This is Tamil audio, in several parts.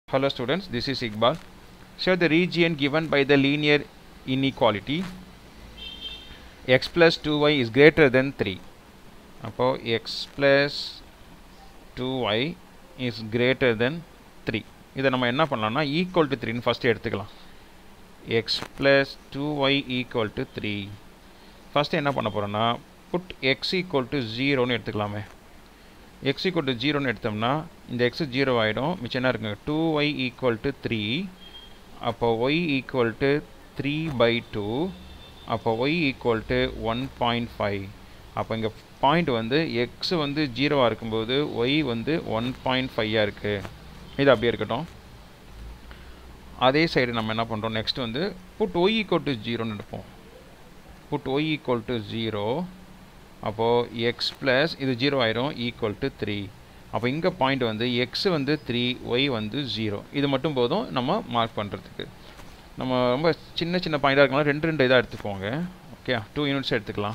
Hello students, this is IQBAL. Show the region given by the linear inequality x plus 2y is greater than 3. அப்போ x plus 2y is greater than 3. இதை நம்ம என்ன பண்ணலாம்னா equal to 3 first எடுத்துக்கலாம். x plus 2y equal to 3. First என்ன பண்ண போறோம்னா put x equal to 0 னு எடுத்துக்கலாமே. x equal to 0 னு எடுத்தோம்னா இந்த x 0 ஆயிடும். மிச்சம் என்ன இருக்குங்க 2y equal to 3. அப்போ y equal to 3 by 2. அப்போ y equal to 1.5. அப்போ இங்க பாயிண்ட் வந்து x வந்து 0 ஆ இருக்கும்போது y வந்து 1.5 ஆ இருக்கு. இது அப்படியே இருக்கட்டும். அதே சைடு நம்ம என்ன பண்றோம் நெக்ஸ்ட் வந்து put y equal to 0 னு எடுப்போம். put y equal to 0. அப்போ x plus இது 0 ஆயிரும் equal to 3. அப்போ இங்க பாயிண்ட் வந்து x வந்து 3 y வந்து 0. இது மட்டும் போதும் நம்ம மார்க் பண்றதுக்கு. நம்ம ரொம்ப சின்ன சின்ன பாயிண்டா இருக்கனால ரெண்டு இதா எடுத்துக்கோங்க. ஓகே 2 யூனிட்ஸ் எடுத்துக்கலாம்.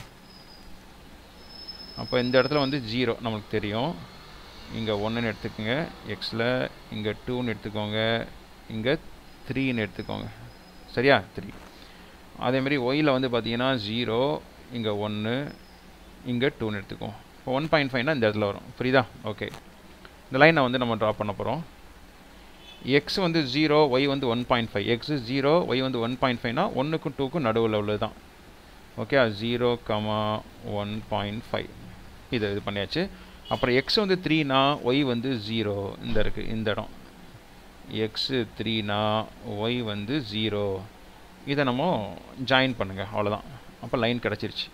அப்போ இந்த இடத்துல வந்து 0 நமக்கு தெரியும். இங்க 1 ன்னு எடுத்துக்கங்க x ல, இங்க 2 ன்னு எடுத்துக்கோங்க, இங்க 3 ன்னு எடுத்துக்கோங்க. சரியா 3. அதே மாதிரி y ல வந்து பாத்தீங்கன்னா 0, இங்க 1, இங்க 2 ன்னு எடுத்துக்கோம். 1.5 னா இந்த இடத்துல வரும். புரியுதா? ஓகே. இந்த லைனை வந்து நம்ம டிரா பண்ண போறோம். x வந்து 0, y வந்து 1.5. x 0, y வந்து 1.5 னா 1 க்கும் 2 க்கும் நடுவுல உள்ளதுதான். ஓகே 0, 1.5. இது பண்ணியாச்சு. அப்புறம் x வந்து 3 னா y வந்து 0. இந்த இருக்கு இந்த இடம். x 3 னா y வந்து 0. இதை நம்ம ஜாயின் பண்ணுங்க அவ்வளவுதான். அப்ப லைன் கிடைச்சிருச்சு.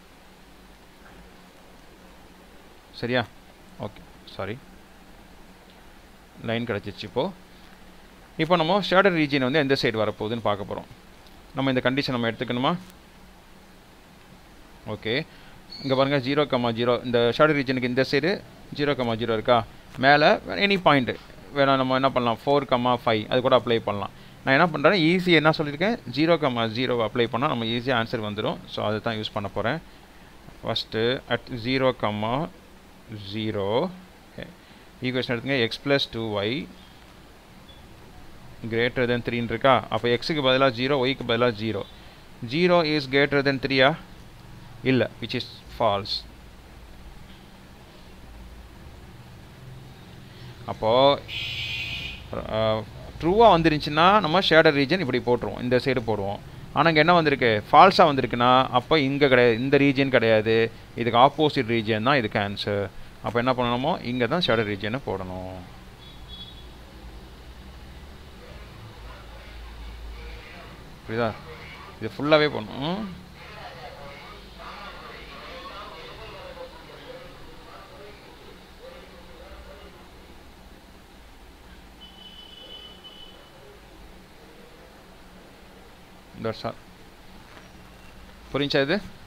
சரியா? Okay sorry. லைன் கிடைச்சிருச்சு இப்போ நம்ம ஷேடட் ரீஜன் வந்து எந்த சைடு வர போகுதுன்னு பார்க்க போறோம். நம்ம இந்த கண்டிஷன் நம்ம எடுத்துக்கணுமா? ஓகே. இங்க பாருங்க 0, 0. இந்த ஷேடட் ரீஜனுக்கு இந்த சைடு 0, 0 இருக்கா? மேலே எனி பாயிண்ட் வேணா நம்ம என்ன பண்ணலாம் 4, 5 அது கூட அப்ளை பண்ணலாம். நான் என்ன பண்றேன் ஈஸி என்ன சொல்லியிருக்கேன் 0, 0 அப்ளை பண்ணா நம்ம ஈஸியா ஆன்சர் வந்துரும். சோ அதை தான் யூஸ் பண்ண போறேன். ஃபர்ஸ்ட் at 0, 0 ஈக்குவேஷன் எடுத்துங்க x plus 2y greater than 3 இருக்கா? அப்ப x க்கு பதிலா 0, y க்கு பதிலா 0. 0 is greater than 3 ஆ? இல்ல, which is false. அப்போ ட்ரூவா வந்துருச்சுன்னா நம்ம ஷேடட் ரீஜன் இப்படி போட்டுருவோம். இந்த சைடு போடுவோம். ஆனா இங்க என்ன வந்திருக்கு? ஃபால்ஸா வந்திருக்குன்னா அப்ப இங்க கிடையாது, இந்த ரீஜன் கிடையாது. இதுக்கு ஆப்போசிட் ரீஜன் தான் இதுக்கு ஆன்சர். அப்ப என்ன பண்ணணுமோ இங்க தான் ஷேடட் ரீஜனை போடணும். புரியுதா? இது ஃபுல்லாவே போடணும். That's all. புரிஞ்சா இது?